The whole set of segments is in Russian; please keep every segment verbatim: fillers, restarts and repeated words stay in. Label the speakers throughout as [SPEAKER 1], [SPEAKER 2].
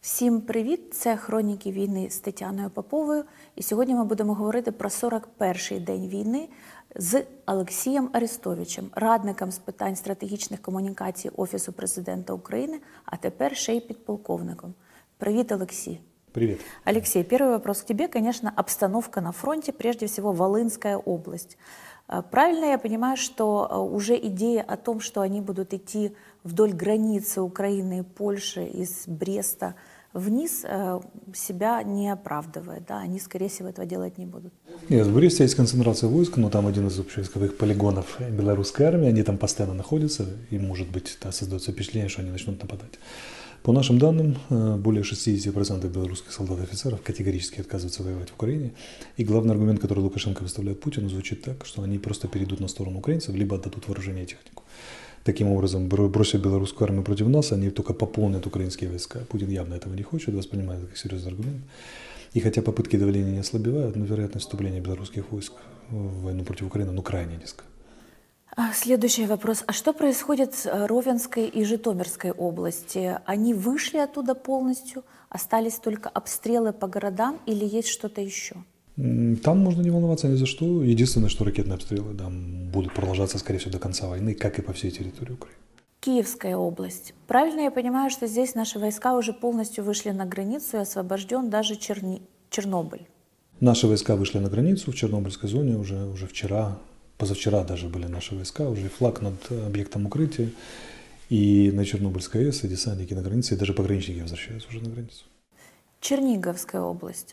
[SPEAKER 1] Всім привіт! Це «Хроніки війни» з Тетяною Поповою. І сьогодні ми будемо говорити про сорок перший день війни з Олексієм Арестовичем, радником з питань стратегічних комунікацій Офісу Президента України, а тепер ще й підполковником. Привіт, Олексій!
[SPEAKER 2] Привет.
[SPEAKER 1] Алексей, первый вопрос к тебе. Конечно, обстановка на фронте, прежде всего Волынская область. Правильно я понимаю, что уже идея о том, что они будут идти вдоль границы Украины и Польши из Бреста вниз, себя не оправдывает, да? Они, скорее всего, этого делать не будут?
[SPEAKER 2] Нет, в Бресте есть концентрация войск, но там один из общевойсковых полигонов белорусской армии, они там постоянно находятся, и, может быть, да, создается впечатление, что они начнут нападать. По нашим данным, более шестьдесят процентов белорусских солдат и офицеров категорически отказываются воевать в Украине. И главный аргумент, который Лукашенко выставляет Путину, звучит так, что они просто перейдут на сторону украинцев, либо отдадут вооружение и технику. Таким образом, бросив белорусскую армию против нас, они только пополнят украинские войска. Путин явно этого не хочет, воспринимает это как серьезный аргумент. И хотя попытки давления не ослабевают, но вероятность вступления белорусских войск в войну против Украины ну, крайне низка.
[SPEAKER 1] Следующий вопрос. А что происходит с Ровенской и Житомирской области? Они вышли оттуда полностью? Остались только обстрелы по городам или есть что-то еще?
[SPEAKER 2] Там можно не волноваться ни за что. Единственное, что ракетные обстрелы там будут продолжаться, скорее всего, до конца войны, как и по всей территории Украины.
[SPEAKER 1] Киевская область. Правильно я понимаю, что здесь наши войска уже полностью вышли на границу и освобожден даже Черни... Чернобыль?
[SPEAKER 2] Наши войска вышли на границу в Чернобыльской зоне уже, уже вчера. Позавчера даже были наши войска, уже флаг над объектом укрытия, и на Чернобыльской АЭС, и десантники на границе, и даже пограничники возвращаются уже на границу.
[SPEAKER 1] Черниговская область.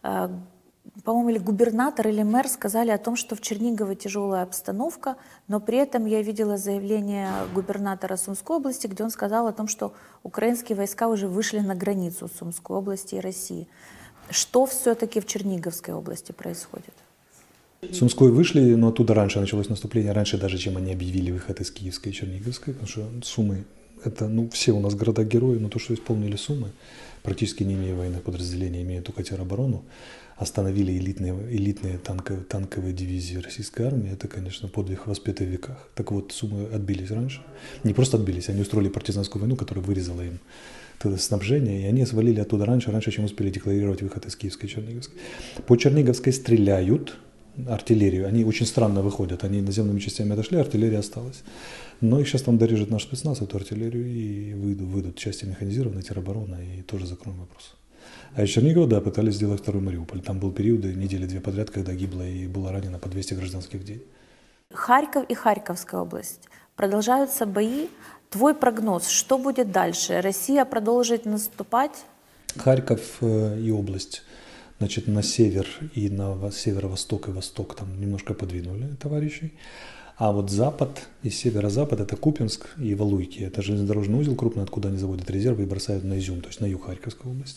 [SPEAKER 1] По-моему, или губернатор, или мэр сказали о том, что в Чернигово тяжелая обстановка, но при этом я видела заявление губернатора Сумской области, где он сказал о том, что украинские войска уже вышли на границу Сумской области и России. Что все-таки в Черниговской области происходит?
[SPEAKER 2] Сумской вышли, но оттуда раньше началось наступление, раньше даже, чем они объявили выход из Киевской и Черниговской, потому что Сумы, это, ну, все у нас города-герои, но то, что исполнили Сумы, практически не имея военных подразделений, имея только тероборону, остановили элитные, элитные танковые, танковые дивизии российской армии, это, конечно, подвиг воспетый в веках. Так вот, Сумы отбились раньше, не просто отбились, они устроили партизанскую войну, которая вырезала им снабжение, и они свалили оттуда раньше, раньше, чем успели декларировать выход из Киевской и Черниговской. По Черниговской стреляют, артиллерию. Они очень странно выходят. Они наземными частями отошли, артиллерия осталась. Но их сейчас там дорежет наш спецназ, эту артиллерию, и выйдут, выйдут части механизированной, теробороны, и тоже закроем вопрос. А из Чернигова, да, пытались сделать второй Мариуполь. Там был период, недели две подряд, когда гибло и было ранено по двести гражданских в день.
[SPEAKER 1] Харьков и Харьковская область. Продолжаются бои. Твой прогноз, что будет дальше? Россия продолжит наступать?
[SPEAKER 2] Харьков и область. Значит, на север и на северо-восток и восток там немножко подвинули товарищей. А вот запад и северо-запад – это Купянск и Валуйки. Это железнодорожный узел крупный, откуда они заводят резервы и бросают на Изюм, то есть на юг Харьковской области.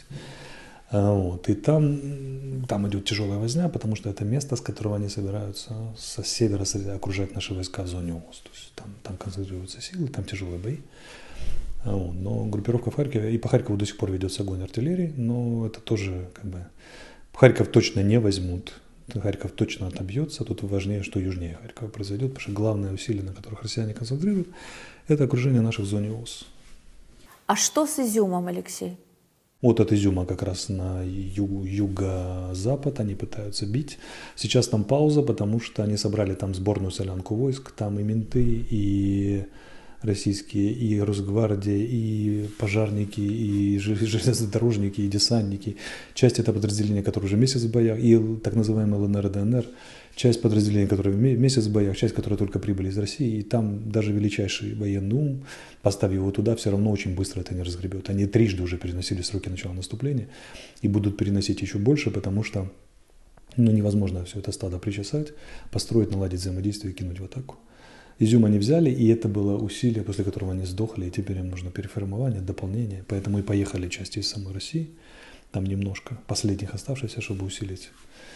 [SPEAKER 2] Вот. И там, там идет тяжелая возня, потому что это место, с которого они собираются со севера окружать наши войска в зоне ООС. То есть там, там концентрируются силы, там тяжелые бои. Вот. Но группировка в Харькове, и по Харькову до сих пор ведется огонь артиллерии, но это тоже как бы… Харьков точно не возьмут, Харьков точно отобьется, тут важнее, что южнее Харькова произойдет, потому что главное усилие, на которых россияне концентрируют, это окружение наших в зоне ООС.
[SPEAKER 1] А что с Изюмом, Алексей?
[SPEAKER 2] Вот от Изюма как раз на ю- юго-запад они пытаются бить. Сейчас там пауза, потому что они собрали там сборную солянку войск, там и менты, и российские, и Росгвардия, и пожарники, и железнодорожники, и десантники. Часть это подразделения, которые уже месяц в боях, и так называемый ЛНР и ДНР. Часть подразделений, которые месяц в боях, часть, которые только прибыли из России. И там даже величайший военный ум, поставив его туда, все равно очень быстро это не разгребет. Они трижды уже переносили сроки начала наступления и будут переносить еще больше, потому что ну, невозможно все это стадо причесать, построить, наладить взаимодействие и кинуть в атаку. Изюм они взяли, и это было усилие, после которого они сдохли, и теперь им нужно переформирование, дополнение. Поэтому и поехали части из самой России, там немножко, последних оставшихся, чтобы усилить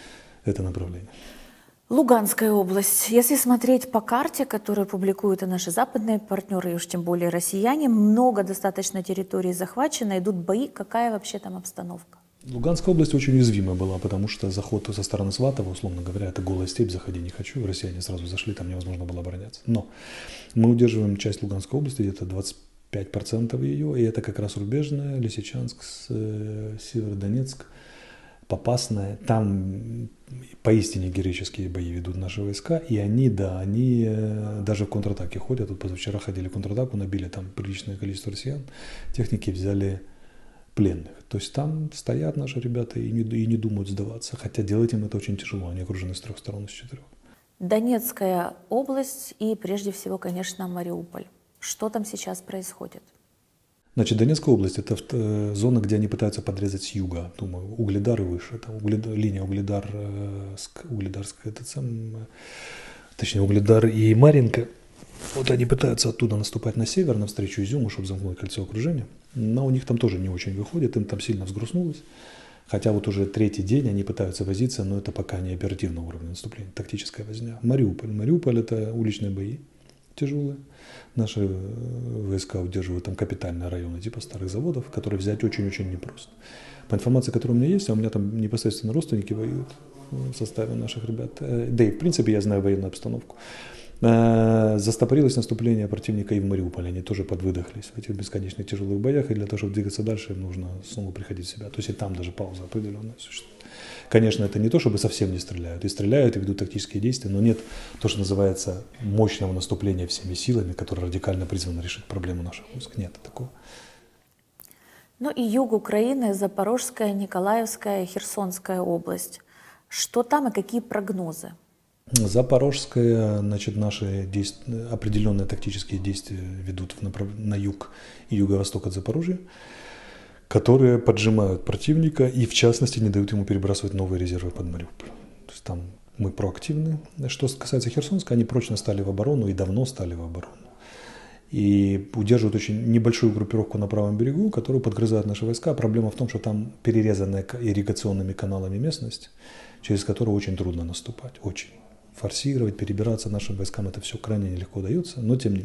[SPEAKER 2] это направление.
[SPEAKER 1] Луганская область. Если смотреть по карте, которую публикуют и наши западные партнеры, и уж тем более россияне, много достаточно территорий захвачено, идут бои. Какая вообще там обстановка?
[SPEAKER 2] Луганская область очень уязвима была, потому что заход со стороны Сватова, условно говоря, это голая степь, заходи не хочу, россияне сразу зашли, там невозможно было обороняться. Но мы удерживаем часть Луганской области, где-то двадцать пять процентов ее, и это как раз Рубежная, Лисичанск, Северодонецк, Попасная. Там поистине героические бои ведут наши войска, и они, да, они даже в контратаке ходят. Вот позавчера ходили в контратаку, набили там приличное количество россиян, техники взяли пленных. То есть там стоят наши ребята и не, и не думают сдаваться, хотя делать им это очень тяжело, они окружены с трех сторон, с четырех.
[SPEAKER 1] Донецкая область и прежде всего, конечно, Мариуполь. Что там сейчас происходит?
[SPEAKER 2] Значит, Донецкая область – это зона, где они пытаются подрезать с юга, думаю, Угледар и выше. Там Угледар, линия Угледар, Угледарская, это сам, точнее, Угледар и Марьинка. Вот они пытаются оттуда наступать на север, навстречу Изюму, чтобы замкнуть кольцо окружения. Но у них там тоже не очень выходит, им там сильно взгрустнулось. Хотя вот уже третий день они пытаются возиться, но это пока не оперативного уровня наступления, тактическая возня. Мариуполь. Мариуполь – это уличные бои тяжелые. Наши войска удерживают там капитальные районы типа старых заводов, которые взять очень-очень непросто. По информации, которая у меня есть, а у меня там непосредственно родственники воюют в составе наших ребят, да и в принципе я знаю военную обстановку, застопорилось наступление противника и в Мариуполе. Они тоже подвыдохлись в этих бесконечных тяжелых боях, и для того, чтобы двигаться дальше, им нужно снова приходить в себя. То есть и там даже пауза определенная существует. Конечно, это не то, чтобы совсем не стреляют. И стреляют, и ведут тактические действия, но нет то, что называется мощного наступления всеми силами, которое радикально призвано решить проблему наших войск. Нет такого.
[SPEAKER 1] Ну и юг Украины, Запорожская, Николаевская, Херсонская область. Что там и какие прогнозы?
[SPEAKER 2] Запорожская, значит, наши действия, определенные тактические действия ведут в направ... на юг и юго-восток от Запорожья, которые поджимают противника и, в частности, не дают ему перебрасывать новые резервы под Мариуполь. То есть там мы проактивны. Что касается Херсонска, они прочно стали в оборону и давно стали в оборону. И удерживают очень небольшую группировку на правом берегу, которую подгрызают наши войска. Проблема в том, что там перерезанная ирригационными каналами местность, через которую очень трудно наступать. Очень. Форсировать, перебираться нашим войскам это все крайне нелегко удается, но тем не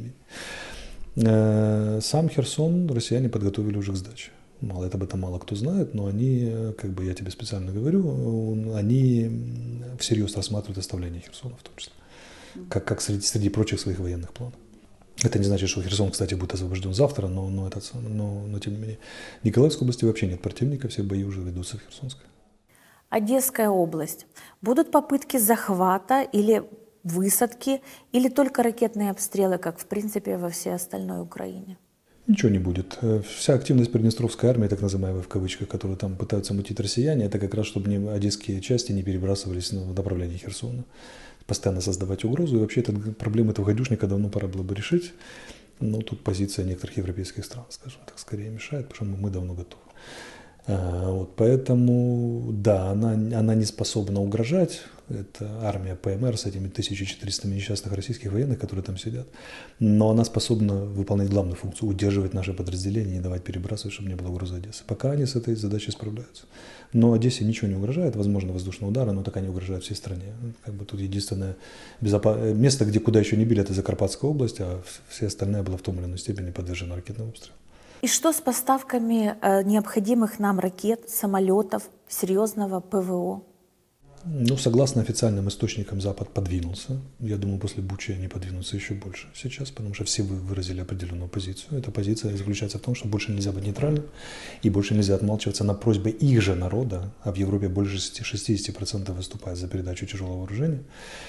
[SPEAKER 2] менее. Сам Херсон россияне подготовили уже к сдаче. Мало, это об этом мало кто знает, но они, как бы я тебе специально говорю, они всерьез рассматривают оставление Херсона в том числе, как, как среди, среди прочих своих военных планов. Это не значит, что Херсон, кстати, будет освобожден завтра, но, но, этот, но, но тем не менее. В Николаевской области вообще нет противника, все бои уже ведутся в Херсонской.
[SPEAKER 1] Одесская область. Будут попытки захвата или высадки, или только ракетные обстрелы, как в принципе во всей остальной Украине?
[SPEAKER 2] Ничего не будет. Вся активность Приднестровской армии, так называемая в кавычках, которую там пытаются мутить россияне, это как раз, чтобы не, одесские части не перебрасывались в направлении Херсона. Постоянно создавать угрозу. И вообще это, проблему этого гадюшника давно пора было бы решить. Но тут позиция некоторых европейских стран, скажем так, скорее мешает, потому что мы давно готовы. Вот, поэтому, да, она, она не способна угрожать. Это армия ПМР с этими тысяча четырёхсот несчастных российских военных, которые там сидят. Но она способна выполнять главную функцию – удерживать наши подразделения, не давать перебрасывать, чтобы не было угрозы Одессы. Пока они с этой задачей справляются. Но Одессе ничего не угрожает, возможно, воздушные удары, но так они угрожают всей стране. Как бы тут единственное безопа... место, где куда еще не били, это Закарпатская область, а все остальные была в том или иной степени подвержена ракетному обстрелу.
[SPEAKER 1] И что с поставками э, необходимых нам ракет, самолетов, серьезного ПВО?
[SPEAKER 2] Ну, согласно официальным источникам, Запад подвинулся. Я думаю, после Бучи они подвинутся еще больше сейчас, потому что все вы выразили определенную позицию. Эта позиция заключается в том, что больше нельзя быть нейтральным и больше нельзя отмалчиваться на просьбы их же народа, а в Европе больше шестьдесят процентов выступает за передачу тяжелого вооружения,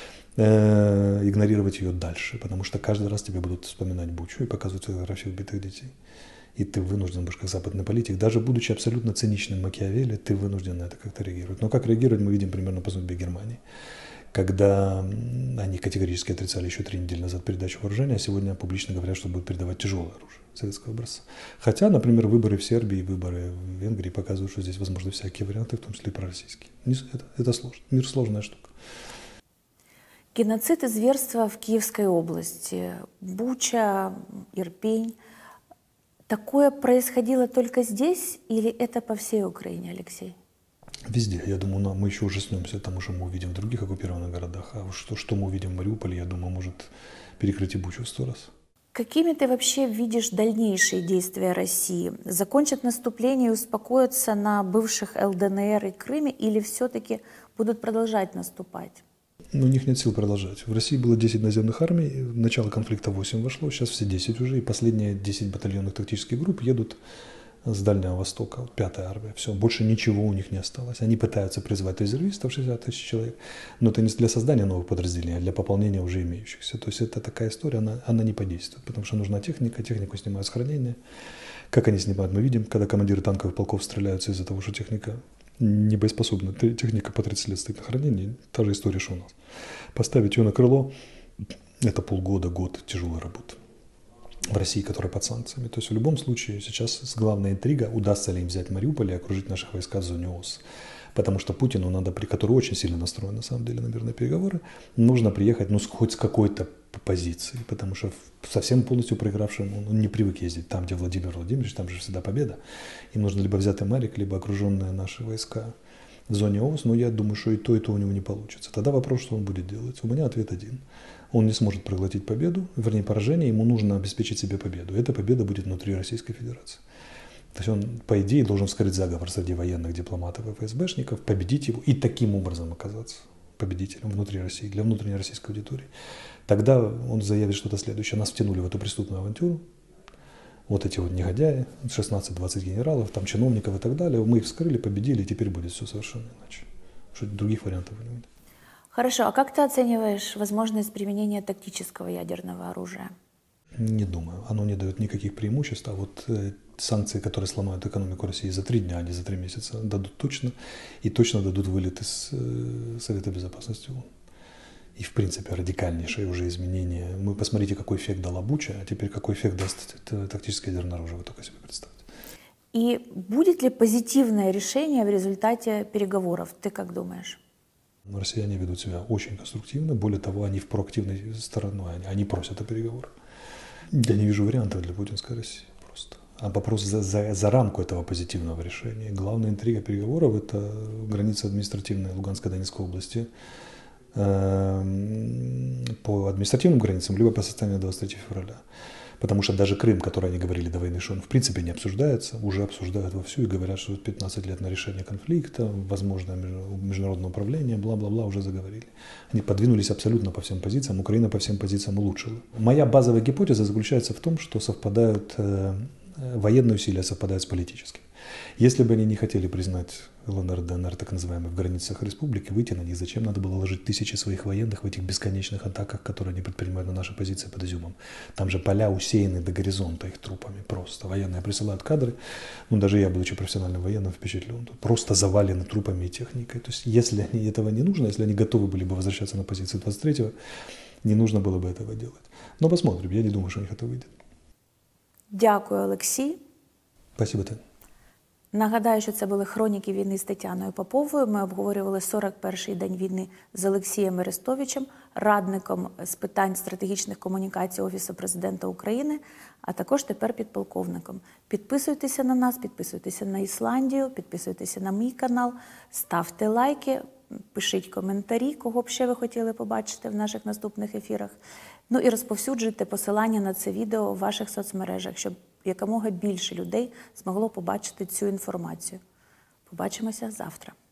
[SPEAKER 2] э, игнорировать ее дальше, потому что каждый раз тебе будут вспоминать Бучу и показывать фотографии убитых детей. И ты вынужден будешь, как западный политик, даже будучи абсолютно циничным Макиавелли, ты вынужден на это как-то реагировать. Но как реагировать, мы видим примерно по судьбе Германии, когда они категорически отрицали еще три недели назад передачу вооружения, а сегодня публично говорят, что будут передавать тяжелое оружие советского образца. Хотя, например, выборы в Сербии, выборы в Венгрии показывают, что здесь возможны всякие варианты, в том числе и пророссийские. Это, это сложно. Мир сложная штука.
[SPEAKER 1] Геноцид и зверства в Киевской области, Буча, Ирпень. Такое происходило только здесь или это по всей Украине, Алексей?
[SPEAKER 2] Везде. Я думаю, мы еще ужаснемся тому, что мы увидим в других оккупированных городах. А что, что мы увидим в Мариуполе, я думаю, может перекрыть и Бучу в сто раз.
[SPEAKER 1] Какими ты вообще видишь дальнейшие действия России? Закончат наступление и успокоятся на бывших ЛДНР и Крыме или все-таки будут продолжать наступать?
[SPEAKER 2] но у них нет сил продолжать. В России было десять наземных армий, в начало конфликта восемь вошло, сейчас все десять уже, и последние десять батальонных тактических групп едут с Дальнего Востока, вот пятая армия, все, больше ничего у них не осталось. Они пытаются призвать резервистов, шестьдесят тысяч человек, но это не для создания новых подразделений, а для пополнения уже имеющихся. То есть это такая история, она, она не подействует, потому что нужна техника, технику снимают с хранения. Как они снимают, мы видим, когда командиры танковых полков стреляются из-за того, что техника не боеспособна. Техника по тридцать лет стоит на хранении, та же история, что у нас. Поставить ее на крыло – это полгода, год тяжелой работы. В России, которая под санкциями. То есть в любом случае сейчас главная интрига, удастся ли им взять Мариуполь и окружить наших войска в зоне ООС. Потому что Путину надо, который очень сильно настроен на самом деле на мирные переговоры, нужно приехать ну, хоть с какой-то позиции. Потому что совсем полностью проигравшим он, он не привык ездить там, где Владимир Владимирович, там же всегда победа. Им нужно либо взятый Марик, либо окруженные наши войска в зоне ООС. Но я думаю, что и то, и то у него не получится. Тогда вопрос, что он будет делать. У меня ответ один. Он не сможет проглотить победу, вернее поражение, ему нужно обеспечить себе победу. Эта победа будет внутри Российской Федерации. То есть он, по идее, должен вскрыть заговор среди военных дипломатов и ФСБшников, победить его и таким образом оказаться победителем внутри России, для внутренней российской аудитории. Тогда он заявит что-то следующее. Нас втянули в эту преступную авантюру. Вот эти вот негодяи, шестнадцать-двадцать генералов, там чиновников и так далее. Мы их вскрыли, победили, и теперь будет все совершенно иначе. Что других вариантов не будет.
[SPEAKER 1] Хорошо, а как ты оцениваешь возможность применения тактического ядерного оружия?
[SPEAKER 2] Не думаю. Оно не дает никаких преимуществ. А вот э, санкции, которые сломают экономику России за три дня, а не за три месяца, дадут точно. И точно дадут вылет из э, Совета Безопасности ООН. И, в принципе, радикальнейшее уже изменение. Мы посмотрите, какой эффект дала Буча, а теперь какой эффект даст тактическое ядерное оружие. Вы только себе представьте.
[SPEAKER 1] И будет ли позитивное решение в результате переговоров? Ты как думаешь?
[SPEAKER 2] Россияне ведут себя очень конструктивно. Более того, они в проактивной стороне, они, они просят о переговорах. Я не вижу вариантов для путинской России просто. А вопрос за, за, за рамку этого позитивного решения. Главная интрига переговоров – это граница административной Луганской и Донецкой области э, по административным границам, либо по состоянию двадцать третьего февраля. Потому что даже Крым, который они говорили до войны, что он в принципе не обсуждается, уже обсуждают вовсю и говорят, что пятнадцать лет на решение конфликта, возможно, международное управление, бла-бла-бла, уже заговорили. Они подвинулись абсолютно по всем позициям, Украина по всем позициям улучшила. Моя базовая гипотеза заключается в том, что совпадают, э, военные усилия совпадают с политическими. Если бы они не хотели признать ЛНР, ДНР, так называемые, в границах республики, выйти на них, зачем надо было ложить тысячи своих военных в этих бесконечных атаках, которые они предпринимают на наши позиции под Изюмом? Там же поля усеяны до горизонта их трупами просто. Военные присылают кадры, ну даже я, будучи профессиональным военным, впечатлен, просто завалены трупами и техникой. То есть если они этого не нужно, если они готовы были бы возвращаться на позиции двадцать третьего, не нужно было бы этого делать. Но посмотрим, я не думаю, что у них это выйдет.
[SPEAKER 1] Дякую, Олексій.
[SPEAKER 2] Спасибо, Таня.
[SPEAKER 1] Нагадаю, що це були «Хроніки війни» з Тетяною Поповою. Ми обговорювали сорок перший день війни з Олексієм Арестовичем, радником з питань стратегічних комунікацій Офісу Президента України, а також тепер підполковником. Підписуйтеся на нас, підписуйтеся на Ісландію, підписуйтеся на мій канал, ставте лайки, пишіть коментарі, кого б ще ви хотіли побачити в наших наступних ефірах. Ну і розповсюджуйте посилання на це відео в ваших соцмережах, щоб якомога більше людей змогло побачити цю інформацію. Побачимося завтра.